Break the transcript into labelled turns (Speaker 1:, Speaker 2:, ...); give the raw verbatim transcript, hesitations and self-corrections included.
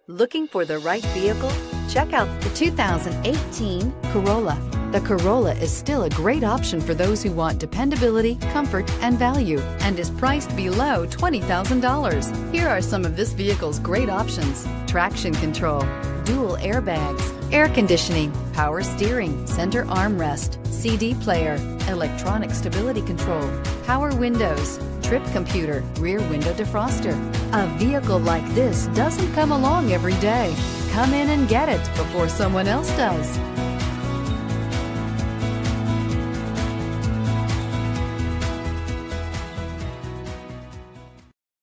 Speaker 1: Looking for the right vehicle? Check out the two thousand eighteen Corolla. The Corolla is still a great option for those who want dependability, comfort, and value, and is priced below twenty thousand dollars. Here are some of this vehicle's great options: traction control, dual airbags, air conditioning, power steering, center armrest, C D player, electronic stability control, power windows, trip computer, rear window defroster. A vehicle like this doesn't come along every day. Come in and get it before someone else does.